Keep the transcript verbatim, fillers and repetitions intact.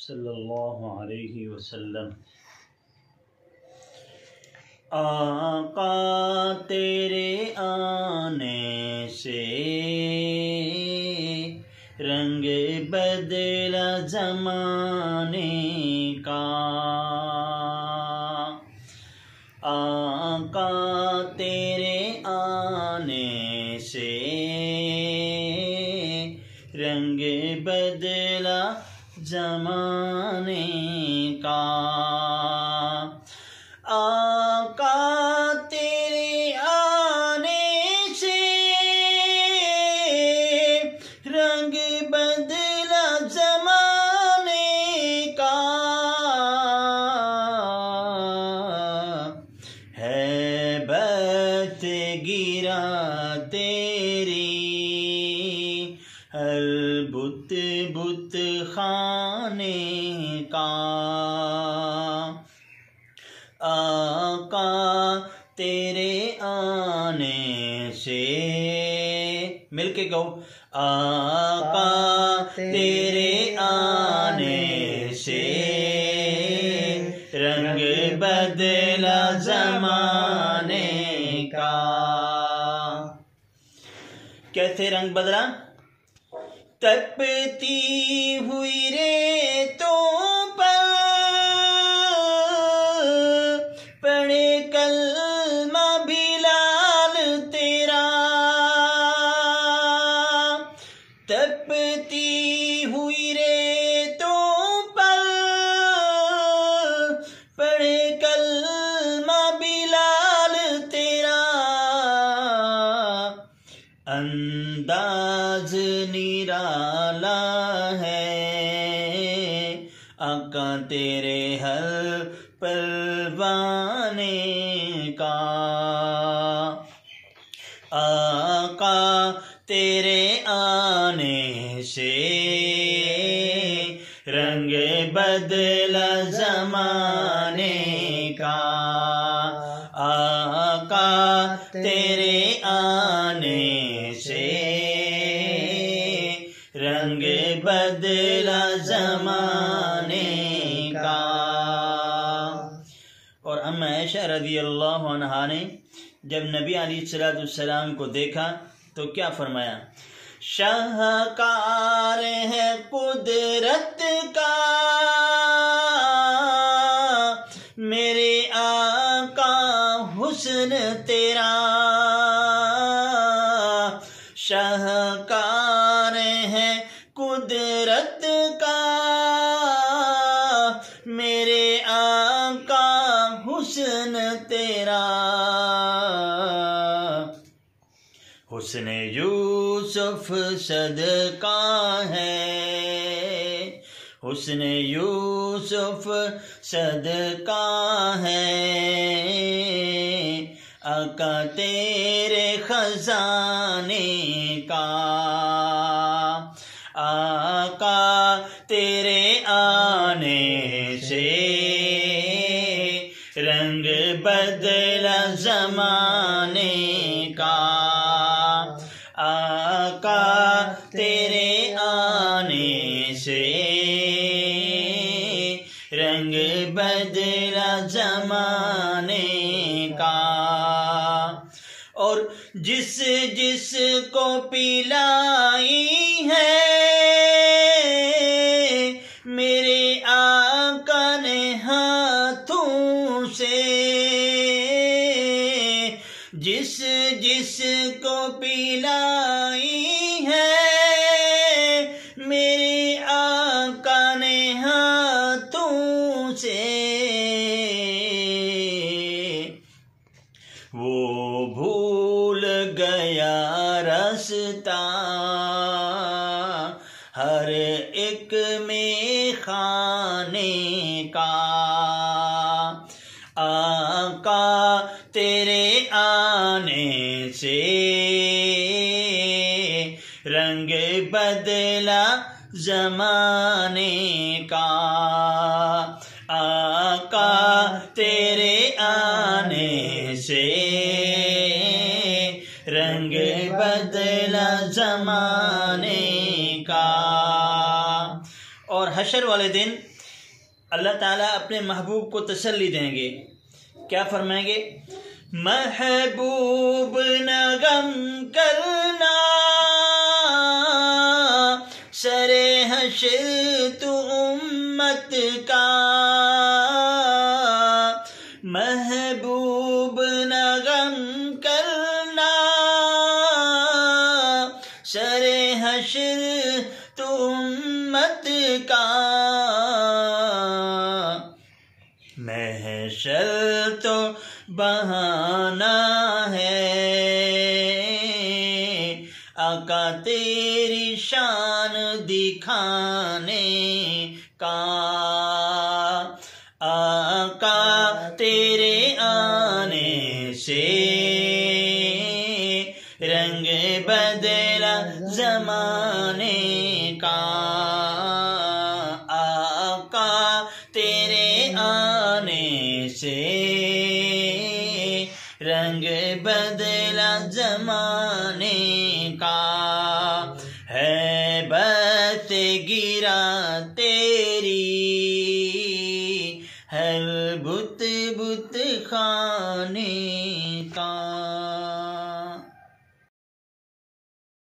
صلی اللہ علیہ وسلم۔ آقا تیرے آنے سے رنگ بدلا زمانے کا، آقا تیرے آنے سے رنگ بدلا زمانے کا، آقا تیرے آنے سے رنگ بدلا زمانے کا، ہیبت گرا تیری ہر بت بت خانے کا، آقا تیرے آنے سے، مل کے کہو، آقا تیرے آنے سے رنگ بدلا زمانے کا۔ کیسے رنگ بدلا؟ تپتی ہوئی ریتوں پر پڑھے کلمہ بلال تیرا، تپتی ہوئی ریتوں پر پڑھے کلمہ بلال تیرا، انداز نرالا ہے آقا تیرے ہر پروانے کا، آقا تیرے آنے سے رنگ بدلا زمانے کا، آقا تیرے آنے سے رنگ بدلا زمانے کا۔ اور ام عائشہ رضی اللہ عنہا نے جب نبی علیہ السلام کو دیکھا تو کیا فرمایا؟ شاہکار ہے قدرت کا میرے آقا حسن تیرا، شاہکار ہے قدرت کا میرے آقا حسن تیرا، حسن یوسف صدقہ ہے، حسن یوسف صدقہ ہے، آقا تیرے خزانے کا، آقا تیرے آنے سے رنگ بدلا زمانے کا، آقا تیرے آنے سے رنگ بدلا زمانے کا، اور جس جس کو پلائی ہے میرے آقا نے ہاتھوں سے، جس جس کو پلائی ہے میرے آقا نے ہاتھوں سے، وہ بھول گیا رستہ ہر ایک میں خانے کا، آقا تیرے آنے سے رنگ بدلا زمانے کا، آقا تیرے آنے سے رنگ بدلا زمانے کا۔ اور حشر والے دن اللہ تعالیٰ اپنے محبوب کو تسلی دیں گے، کیا فرمائیں گے؟ محبوب نہ غم کرنا، سر حشر تو امت کا، محبوب نہ غم کرنا، سر حشر تو امت کا، محشر تو بہانہ ہے آقا تیری شان دکھانے کا، آقا تیرے آنے سے رنگ بدلا زمانے کا، آقا تیرے آنے سے رنگ بدلا زمانے کا، ہے بت گرا تیری ہر بت بت خانے کا۔